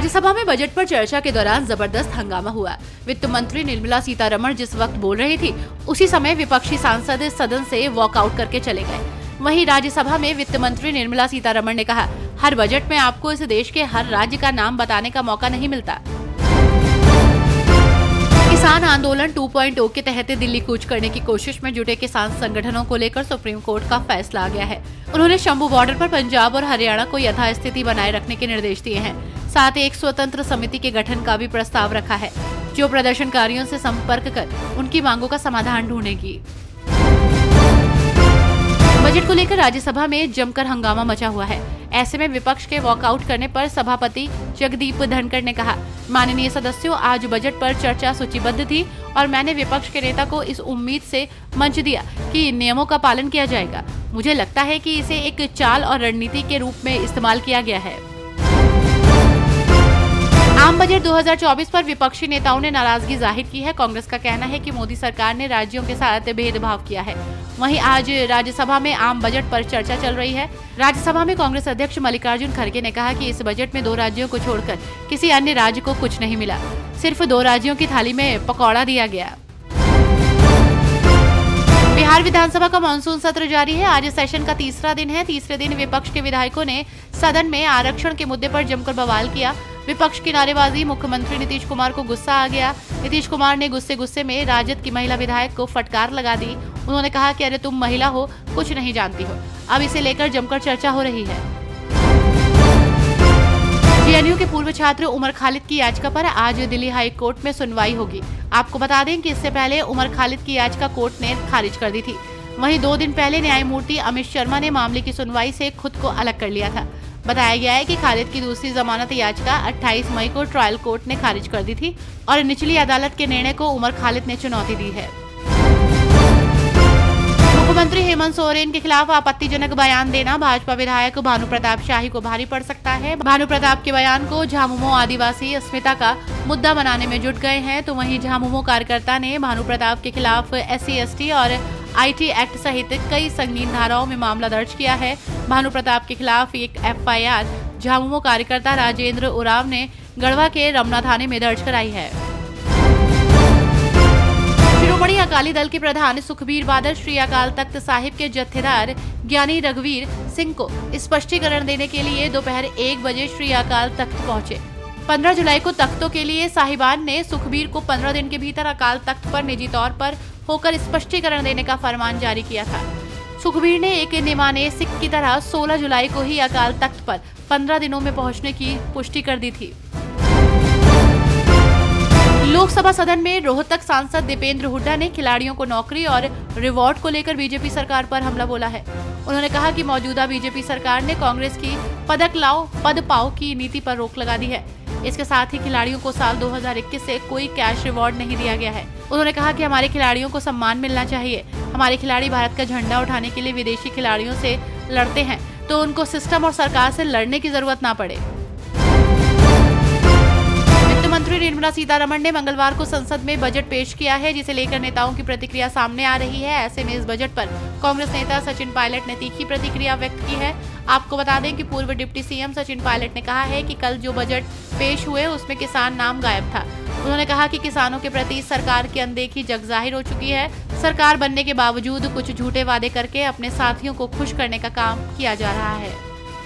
राज्यसभा में बजट पर चर्चा के दौरान जबरदस्त हंगामा हुआ। वित्त मंत्री निर्मला सीतारमण जिस वक्त बोल रही थी, उसी समय विपक्षी सांसद सदन से वॉकआउट करके चले गए। वहीं राज्यसभा में वित्त मंत्री निर्मला सीतारमण ने कहा, हर बजट में आपको इस देश के हर राज्य का नाम बताने का मौका नहीं मिलता। किसान आंदोलन 2.0 के तहत दिल्ली कूच करने की कोशिश में जुटे किसान संगठनों को लेकर सुप्रीम कोर्ट का फैसला आ गया है। उन्होंने शंभू बॉर्डर पर पंजाब और हरियाणा को यथास्थिति बनाए रखने के निर्देश दिए हैं। साथ ही एक स्वतंत्र समिति के गठन का भी प्रस्ताव रखा है, जो प्रदर्शनकारियों से संपर्क कर उनकी मांगों का समाधान ढूंढेगी। बजट को लेकर राज्यसभा में जमकर हंगामा मचा हुआ है। ऐसे में विपक्ष के वॉकआउट करने पर सभापति जगदीप धनखड़ ने कहा, माननीय सदस्यों, आज बजट पर चर्चा सूचीबद्ध थी और मैंने विपक्ष के नेता को इस उम्मीद से मंच दिया कि नियमों का पालन किया जाएगा। मुझे लगता है कि इसे एक चाल और रणनीति के रूप में इस्तेमाल किया गया है। आम बजट 2024 पर विपक्षी नेताओं ने नाराजगी जाहिर की है। कांग्रेस का कहना है कि मोदी सरकार ने राज्यों के साथ भेदभाव किया है। वहीं आज राज्यसभा में आम बजट पर चर्चा चल रही है। राज्यसभा में कांग्रेस अध्यक्ष मल्लिकार्जुन खड़गे ने कहा कि इस बजट में 2 राज्यों को छोड़कर किसी अन्य राज्य को कुछ नहीं मिला, सिर्फ 2 राज्यों की थाली में पकौड़ा दिया गया। बिहार विधानसभा का मानसून सत्र जारी है। आज सेशन का तीसरा दिन है। तीसरे दिन विपक्ष के विधायकों ने सदन में आरक्षण के मुद्दे पर जमकर बवाल किया। विपक्ष की नारेबाजी, मुख्यमंत्री नीतीश कुमार को गुस्सा आ गया। नीतीश कुमार ने गुस्से में राजद की महिला विधायक को फटकार लगा दी। उन्होंने कहा कि अरे तुम महिला हो, कुछ नहीं जानती हो। अब इसे लेकर जमकर चर्चा हो रही है। जेएनयू के पूर्व छात्र उमर खालिद की याचिका पर आज दिल्ली हाई कोर्ट में सुनवाई होगी। आपको बता दें कि इससे पहले उमर खालिद की याचिका कोर्ट ने खारिज कर दी थी। वहीं 2 दिन पहले न्यायमूर्ति अमित शर्मा ने मामले की सुनवाई से खुद को अलग कर लिया था। बताया गया है कि खालिद की दूसरी जमानत याचिका 28 मई को ट्रायल कोर्ट ने खारिज कर दी थी और निचली अदालत के निर्णय को उमर खालिद ने चुनौती दी है। मुख्यमंत्री हेमंत सोरेन के खिलाफ आपत्तिजनक बयान देना भाजपा विधायक भानु प्रताप शाही को भारी पड़ सकता है। भानु प्रताप के बयान को झामुमो आदिवासी अस्मिता का मुद्दा बनाने में जुट गए हैं, तो वहीं झामुमो कार्यकर्ता ने भानु प्रताप के खिलाफ SC/ST और IT एक्ट सहित कई संगीन धाराओं में मामला दर्ज किया है। भानु प्रताप के खिलाफ एक FIR झामुमो कार्यकर्ता राजेंद्र उरांव ने गढ़वा के रमना थाने में दर्ज कराई है। शिरोमणि अकाली दल के प्रधान सुखबीर बादल श्री अकाल तख्त साहिब के जत्थेदार ज्ञानी रघुवीर सिंह को स्पष्टीकरण देने के लिए दोपहर 1 बजे श्री अकाल तख्त पहुंचे। 15 जुलाई को तख्तों के लिए साहिबान ने सुखबीर को 15 दिन के भीतर अकाल तख्त पर निजी तौर पर होकर स्पष्टीकरण देने का फरमान जारी किया था। सुखबीर ने एक निमाने सिख की तरह 16 जुलाई को ही अकाल तख्त पर 15 दिनों में पहुंचने की पुष्टि कर दी थी। लोकसभा सदन में रोहतक सांसद दीपेंद्र हुड्डा ने खिलाड़ियों को नौकरी और रिवॉर्ड को लेकर बीजेपी सरकार पर हमला बोला है। उन्होंने कहा कि मौजूदा बीजेपी सरकार ने कांग्रेस की पदक लाओ पद पाओ की नीति पर रोक लगा दी है। इसके साथ ही खिलाड़ियों को साल 2021 से कोई कैश रिवॉर्ड नहीं दिया गया है। उन्होंने कहा कि हमारे खिलाड़ियों को सम्मान मिलना चाहिए। हमारे खिलाड़ी भारत का झंडा उठाने के लिए विदेशी खिलाड़ियों से लड़ते हैं, तो उनको सिस्टम और सरकार से लड़ने की जरूरत ना पड़े। मंत्री निर्मला सीतारमण ने मंगलवार को संसद में बजट पेश किया है, जिसे लेकर नेताओं की प्रतिक्रिया सामने आ रही है। ऐसे में इस बजट पर कांग्रेस नेता सचिन पायलट ने तीखी प्रतिक्रिया व्यक्त की है। आपको बता दें कि पूर्व डिप्टी CM सचिन पायलट ने कहा है कि कल जो बजट पेश हुए उसमें किसान नाम गायब था। उन्होंने कहा कि किसानों के प्रति सरकार की अनदेखी जग जाहिर हो चुकी है। सरकार बनने के बावजूद कुछ झूठे वादे करके अपने साथियों को खुश करने का काम किया जा रहा है।